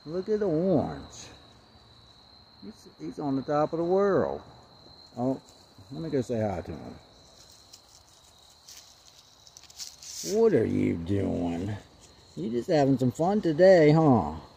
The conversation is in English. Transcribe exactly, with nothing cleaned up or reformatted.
Look at Orange. He's, he's on the top of the world. Oh, let me go say hi to him. What are you doing? You just having some fun today, huh?